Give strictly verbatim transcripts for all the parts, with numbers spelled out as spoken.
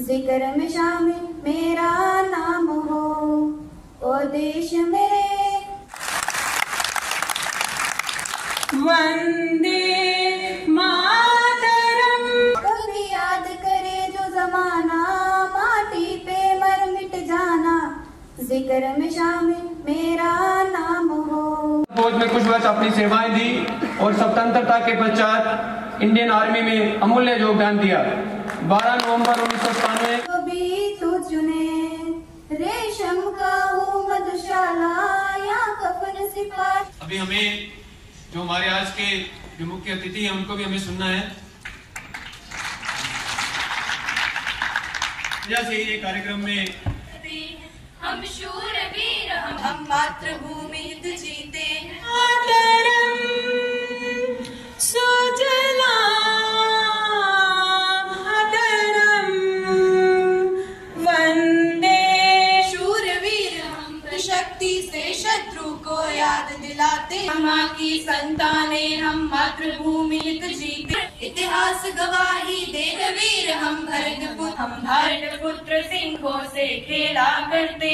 जिक्र में शामिल मेरा नाम हो, ओ देश मेरे। वंदे मातरम। कभी याद करे जो जमाना, माटी पे मर मिट जाना, जिक्र में शामिल मेरा नाम हो। फौज में कुछ वर्ष अपनी सेवाएं दी और स्वतंत्रता के पश्चात इंडियन आर्मी में अमूल्य योगदान दिया। बारह नवंबर उन्नीस सौ सतानवे कभी तू चुने रेशम का हो मधुशाला या कफन सिपाही। अभी हमें जो हमारे आज के जो मुख्य अतिथि हैं उनको भी हमें सुनना है। जैसे ये कार्यक्रम में हम शूरवीर, हम, हम मातृभूमि हित जीते। मातरम सुजलाम मातरम वंदे। शूरवीर हम शक्ति से शत्रु को याद दिलाते। माँ की संतानें हम मातृभूमि हित जीते। इतिहास गवाही देते वीर हम भारत पुत्र, हम भारत पुत्र सिंहों से खेला करते।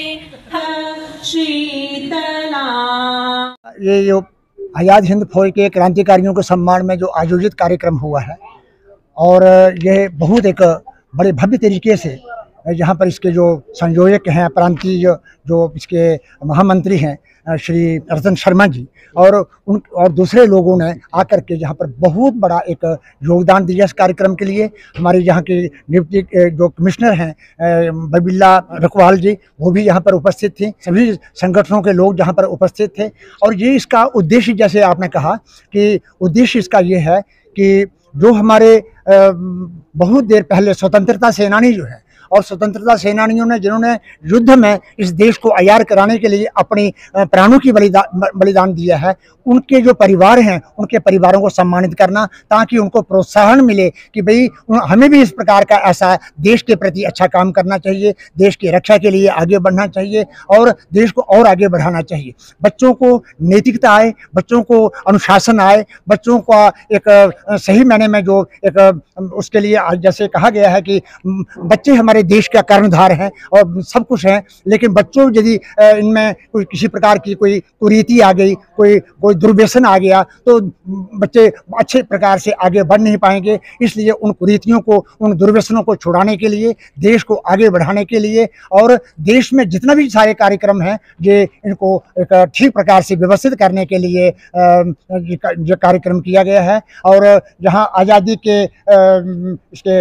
शीतला। ये जो आज़ाद हिंद फौज के क्रांतिकारियों के सम्मान में जो आयोजित कार्यक्रम हुआ है, और ये बहुत एक बड़े भव्य तरीके से जहाँ पर इसके जो संयोजक हैं, प्रांतीय जो, जो इसके महामंत्री हैं श्री अर्जन शर्मा जी, और उन और दूसरे लोगों ने आकर के जहाँ पर बहुत बड़ा एक योगदान दिया इस कार्यक्रम के लिए। हमारे यहाँ के डिप्टी जो कमिश्नर हैं बबिल्ला रखवाल जी, वो भी यहाँ पर उपस्थित थी। सभी संगठनों के लोग जहाँ पर उपस्थित थे। और ये इसका उद्देश्य, जैसे आपने कहा कि उद्देश्य इसका ये है कि जो हमारे बहुत देर पहले स्वतंत्रता सेनानी जो है, और स्वतंत्रता सेनानियों ने जिन्होंने युद्ध में इस देश को आज़ाद कराने के लिए अपनी प्राणों की बलिदान बलिदान दिया है, उनके जो परिवार हैं उनके परिवारों को सम्मानित करना, ताकि उनको प्रोत्साहन मिले कि भाई हमें भी इस प्रकार का ऐसा देश के प्रति अच्छा काम करना चाहिए, देश की रक्षा के लिए आगे बढ़ना चाहिए और देश को और आगे बढ़ाना चाहिए। बच्चों को नैतिकता आए, बच्चों को अनुशासन आए, बच्चों का एक सही मायने में जो एक उसके लिए जैसे कहा गया है कि बच्चे हमारे देश का कर्णधार हैं और सब कुछ है, लेकिन बच्चों यदि इनमें कोई किसी प्रकार की कोई कुरीति आ गई, कोई कोई दुर्व्यसन आ गया, तो बच्चे अच्छे प्रकार से आगे बढ़ नहीं पाएंगे। इसलिए उन कुरीतियों को, उन दुर्व्यसनों को छुड़ाने के लिए, देश को आगे बढ़ाने के लिए, और देश में जितना भी सारे कार्यक्रम हैं ये इनको एक ठीक प्रकार से व्यवस्थित करने के लिए ये कार्यक्रम किया गया है। और जहाँ आज़ादी के इसके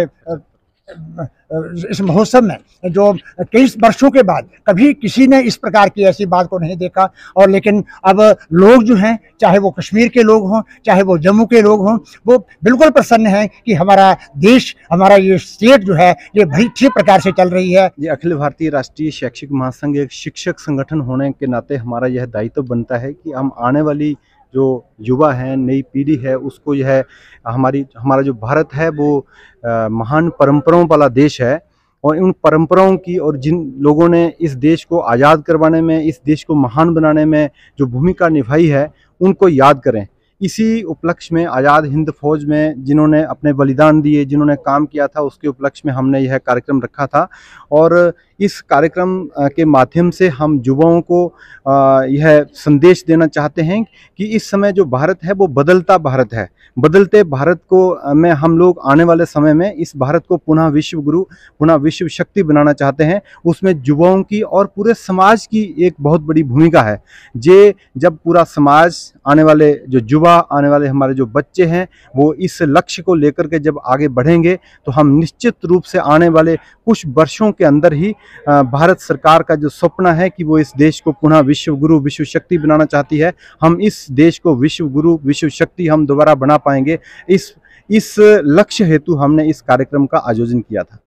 इस महोत्सव में जो कई वर्षों के बाद कभी किसी ने इस प्रकार की ऐसी बात को नहीं देखा, और लेकिन अब लोग जो हैं, चाहे वो कश्मीर के लोग हों, चाहे वो जम्मू के लोग हों, वो बिल्कुल प्रसन्न हैं कि हमारा देश, हमारा ये स्टेट जो है ये बड़ी अच्छी प्रकार से चल रही है। ये अखिल भारतीय राष्ट्रीय शैक्षिक महासंघ एक शिक्षक संगठन होने के नाते हमारा यह दायित्व बनता है कि हम आने वाली जो युवा है, नई पीढ़ी है, उसको यह है हमारी हमारा जो भारत है वो आ, महान परंपराओं वाला देश है, और उन परंपराओं की और जिन लोगों ने इस देश को आज़ाद करवाने में, इस देश को महान बनाने में जो भूमिका निभाई है, उनको याद करें। इसी उपलक्ष्य में आज़ाद हिंद फौज में जिन्होंने अपने बलिदान दिए, जिन्होंने काम किया था, उसके उपलक्ष्य में हमने यह कार्यक्रम रखा था। और इस कार्यक्रम के माध्यम से हम युवाओं को यह संदेश देना चाहते हैं कि इस समय जो भारत है वो बदलता भारत है। बदलते भारत को में हम लोग आने वाले समय में इस भारत को पुनः विश्व गुरु, पुनः विश्व शक्ति बनाना चाहते हैं। उसमें युवाओं की और पूरे समाज की एक बहुत बड़ी भूमिका है। जे जब पूरा समाज, आने वाले जो युवा, आने वाले हमारे जो बच्चे हैं, वो इस लक्ष्य को लेकर के जब आगे बढ़ेंगे, तो हम निश्चित रूप से आने वाले कुछ वर्षों के अंदर ही भारत सरकार का जो सपना है कि वो इस देश को पुनः विश्व गुरु, विश्व शक्ति बनाना चाहती है, हम इस देश को विश्व गुरु, विश्व शक्ति हम दोबारा बना पाएंगे। इस इस लक्ष्य हेतु हमने इस कार्यक्रम का आयोजन किया था।